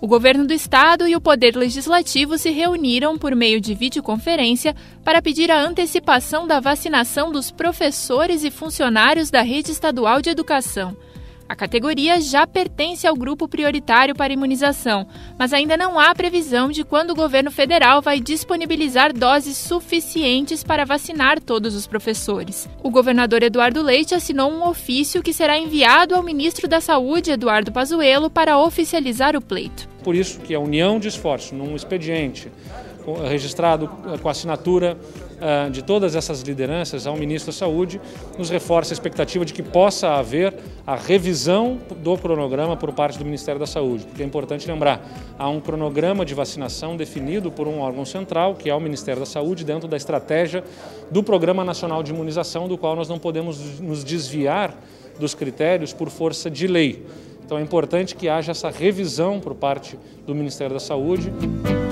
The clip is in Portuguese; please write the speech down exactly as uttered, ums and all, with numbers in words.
O governo do estado e o Poder Legislativo se reuniram por meio de videoconferência para pedir a antecipação da vacinação dos professores e funcionários da rede estadual de educação. A categoria já pertence ao grupo prioritário para imunização, mas ainda não há previsão de quando o governo federal vai disponibilizar doses suficientes para vacinar todos os professores. O governador Eduardo Leite assinou um ofício que será enviado ao ministro da Saúde, Eduardo Pazuello, para oficializar o pleito. Por isso que a união de esforços num expediente registrado com a assinatura de todas essas lideranças ao ministro da Saúde, nos reforça a expectativa de que possa haver a revisão do cronograma por parte do Ministério da Saúde. Porque é importante lembrar, há um cronograma de vacinação definido por um órgão central, que é o Ministério da Saúde, dentro da estratégia do Programa Nacional de Imunização, do qual nós não podemos nos desviar dos critérios por força de lei. Então é importante que haja essa revisão por parte do Ministério da Saúde.